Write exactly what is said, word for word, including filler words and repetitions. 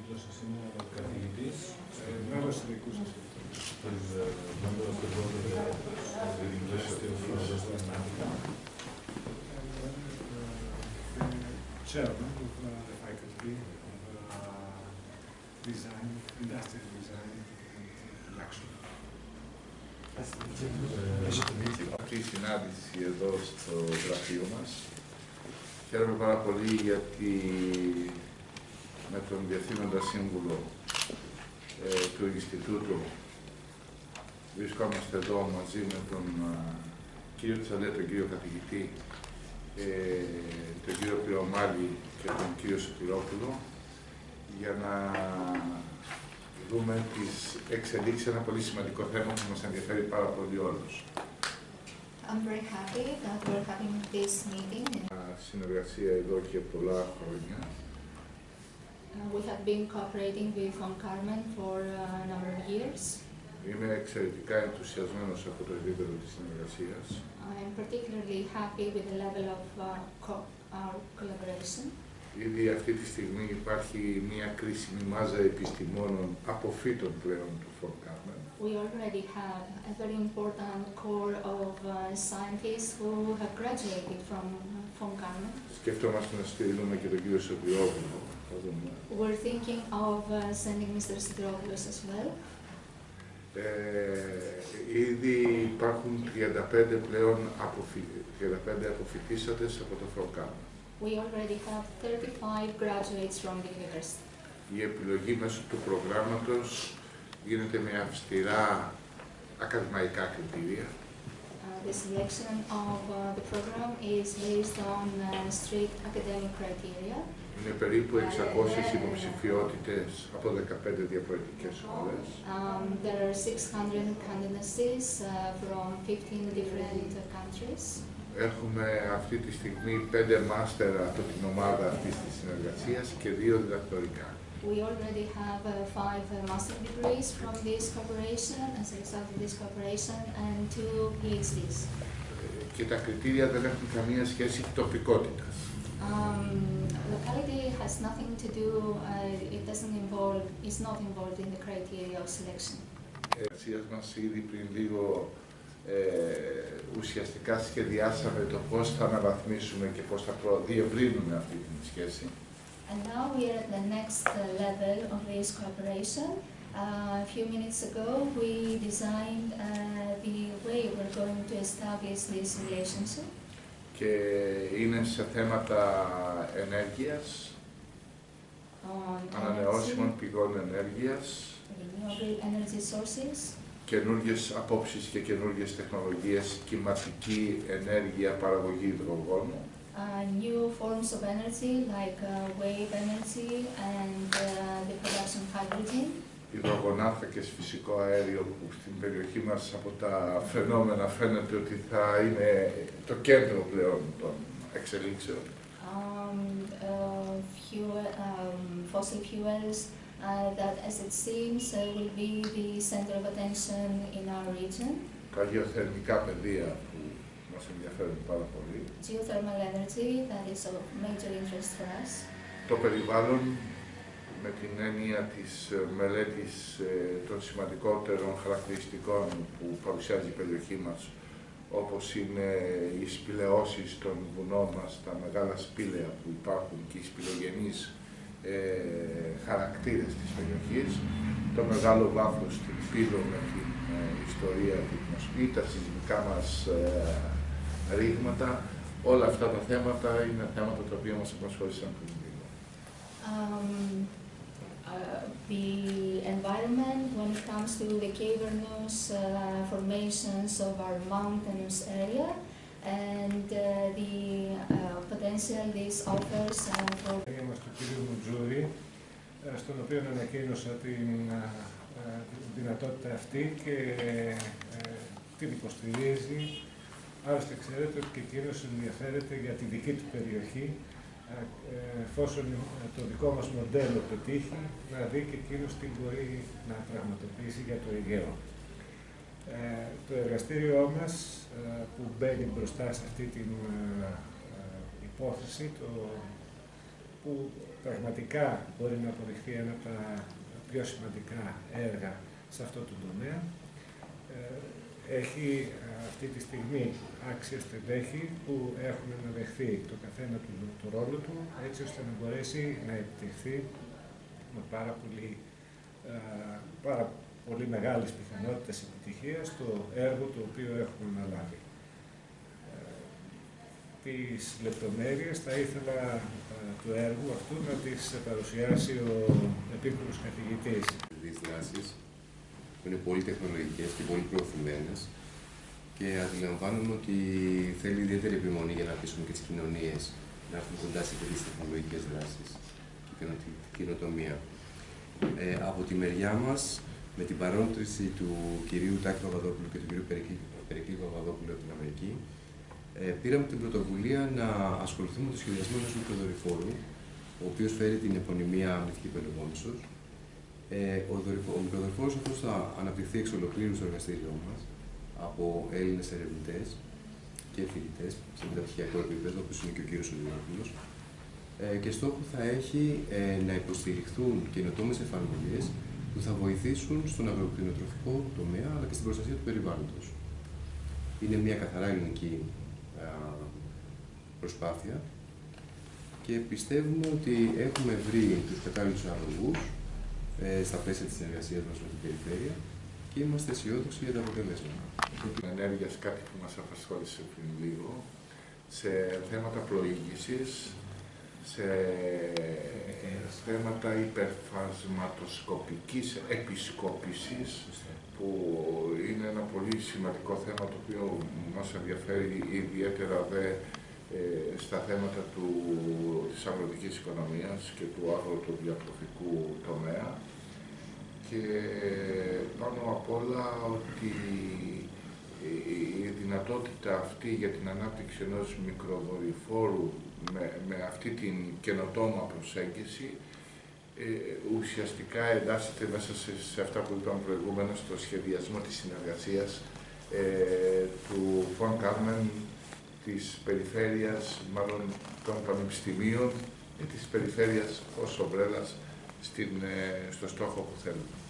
τίτλος σας είναι καθηγητής. Μέλος του δικού σας μέλος του University of Florida. Chairman of the faculty of design, industrial design and production. Αυτή η συνάντηση εδώ στο γραφείο μας. Χαίρομαι πάρα πολύ γιατί με τον Διευθύνοντα Σύμβουλο ε, του Ινστιτούτου βρισκόμαστε εδώ μαζί με τον uh, κύριο Τσαλέ, τον κύριο καθηγητή, ε, τον κύριο Πυρωμάλη και τον κύριο Σωτηρόπουλο για να δούμε τις εξελίξεις, ένα πολύ σημαντικό θέμα που μας ενδιαφέρει πάρα πολύ όλους. I'm very happy that we're having this meeting. Συνεργασία εδώ και πολλά χρόνια. Uh, we have been cooperating with Von Karman for uh, a number of years. Είμαι εξαιρετικά ενθουσιασμένος από το επίπεδο της συνεργασίας. I am particularly happy with the level of uh, co our collaboration. Ήδη αυτή τη στιγμή υπάρχει μια κρίσιμη μάζα επιστημόνων αποφύτων πλέον του Von Karman. We already have a very important core of uh, scientists who have graduated from uh, Von Karman. Σκεφτόμαστε να στείλουμε και τον κύριο Σωτηρόπουλο. We're thinking of uh, sending Mister Sotiropoulos as well. Ε, ήδη υπάρχουν τριάντα πέντε πλέον αποφυ... τριάντα πέντε αποφοιτήσαντες από το Von Karman. We already have thirty-five graduates from the university. Η επιλογή μέσω του προγράμματος γίνεται με αυστηρά ακαδημαϊκά κριτήρια. Uh, the selection of uh, the program is based on uh, strict academic criteria. Είναι περίπου εξακόσιες υποψηφιότητες από δεκαπέντε διαφορετικές χώρες. Um, there are six hundred candidacies uh, from fifteen different uh, countries. Έχουμε αυτή τη στιγμή πέντε μάστερ από την ομάδα αυτής της συνεργασίας και δύο διδακτορικά. We already have uh, five uh, master degrees from this cooperation, as a result of this cooperation, and two PhDs. Και τα κριτήρια δεν έχουν καμία σχέση τοπικότητας. Um, locality has nothing to do, uh, it doesn't involve, is not involved in the criteria of selection. Η εργασία μας ήδη πριν λίγο ε, ουσιαστικά σχεδιάσαμε το πώς θα αναβαθμίσουμε και πώς θα διευρύνουμε αυτή την σχέση. And now we are at the next uh, level of this cooperation. Uh, a few minutes ago, we designed uh, the way we're going to establish this relationship. Και είναι σε θέματα ενέργειας, ανανεώσιμων πηγών ενέργειας, καινούργιες απόψεις και καινούργιες τεχνολογίες, κυματική ενέργεια, παραγωγή υδρογόνου. Uh, new forms of energy like uh, wave energy and uh, the production of hydrogen. Υδρογονάνθρακες, φυσικό αέριο που στην περιοχή μας από τα φαινόμενα φαίνεται ότι θα είναι το κέντρο πλέον των εξελίξεων. Um, uh, fuel, um, fossil fuels uh, that, as it seems, uh, will be the center of attention in our region. Τα γεωθερμικά πεδία που μας ενδιαφέρουν πάρα πολύ. Geothermal energy, that is of major interest for us. Το περιβάλλον, με την έννοια της μελέτης των σημαντικότερων χαρακτηριστικών που παρουσιάζει η περιοχή μας, όπως είναι οι σπηλαιώσεις των βουνών μας, τα μεγάλα σπήλαια που υπάρχουν και οι σπηλογενείς ε, χαρακτήρες της περιοχής, το μεγάλο βάθος στην Πύλο με την ε, ιστορία του γνωστή, τα σεισμικά μας ε, ρήγματα, όλα αυτά τα θέματα είναι θέματα τα οποία μας απασχόλησαν πριν λίγο. Um, uh, the environment, when it comes to the cavernous uh, formations of our mountainous area, and uh, the uh, potential this offers uh, for... Είμαστε του κύριου Μουτζούρη, στον οποίο ανακοίνωσα την uh, δυνατότητα αυτή και uh, την υποστηρίζει. Άλλωστε ξέρετε ότι και εκείνος ενδιαφέρεται για τη δική του περιοχή, εφόσον το δικό μας μοντέλο πετύχει, να δει και εκείνος τι μπορεί να πραγματοποιήσει για το Αιγαίο. Ε, το εργαστήριό μας ε, που μπαίνει μπροστά σε αυτή την ε, υπόθεση, το, που πραγματικά μπορεί να αποδειχθεί ένα από τα πιο σημαντικά έργα σε αυτό το τομέα. Έχει αυτή τη στιγμή άξια στελέχη που έχουν αναδεχθεί το καθένα του το ρόλο του, έτσι ώστε να μπορέσει να επιτευχθεί με πάρα πολύ, πάρα πολύ μεγάλες πιθανότητες επιτυχίας το έργο το οποίο έχουμε αναλάβει. Τις λεπτομέρειες θα ήθελα του έργου αυτού να τις παρουσιάσει ο επίκουρος καθηγητής. Τις δράσεις που είναι πολύ τεχνολογικές και πολύ προωθημένες και αντιλαμβάνομαι ότι θέλει ιδιαίτερη επιμονή για να πείσουμε και τις κοινωνίες να έρθουν κοντά σε τέτοιες τεχνολογικές δράσεις και καινοτομία. Ε, από τη μεριά μας, με την παρόντριση του κυρίου Τάκη Παπαδόπουλου και του κυρίου Περικλή Παπαδόπουλου από την Αμερική, ε, πήραμε την πρωτοβουλία να ασχοληθούμε με το σχεδιασμό ενός μικροδορυφόρου, ο οποίος φέρει την επωνυμία Μυθική Πελοπόννησος. Ε, ο, ο μικροδορυφόρος αυτός θα αναπτυχθεί εξ ολοκλήρου στο εργαστήριό μας από Έλληνες ερευνητές και φοιτητές σε μεταπτυχιακό επίπεδο, όπως είναι και ο κύριος Οδηγόπουλος. Ε, και στόχο θα έχει ε, να υποστηριχθούν καινοτόμες εφαρμογές που θα βοηθήσουν στον αγροκτηνοτροφικό τομέα αλλά και στην προστασία του περιβάλλοντος. Είναι μια καθαρά ελληνική α, προσπάθεια και πιστεύουμε ότι έχουμε βρει τους κατάλληλους αγωγούς ε, στα πλαίσια της συνεργασίας μας με την περιφέρεια και είμαστε αισιόδοξοι για τα αποτελέσματα. Την ενέργεια, κάτι που μας απασχόλησε πριν λίγο, σε θέματα πλοήγησης, σε θέματα υπερφασματοσκοπικής επισκόπησης, που είναι ένα πολύ σημαντικό θέμα το οποίο μας ενδιαφέρει ιδιαίτερα δε, ε, στα θέματα του, της αγροτικής οικονομίας και του αγροτοδιατροφικού τομέα. Και πάνω απ' όλα ότι η δυνατότητα αυτή για την ανάπτυξη ενός μικροδορυφόρου με, με αυτή την καινοτόμα προσέγγιση ε, ουσιαστικά εντάσσεται μέσα σε, σε αυτά που είπαμε προηγούμενα στο σχεδιασμό της συνεργασίας ε, του Φον Κάρμεν, της περιφέρειας, μάλλον των πανεπιστημίων και της περιφέρειας ως ομπρέλας στην, ε, στο στόχο που θέλουμε.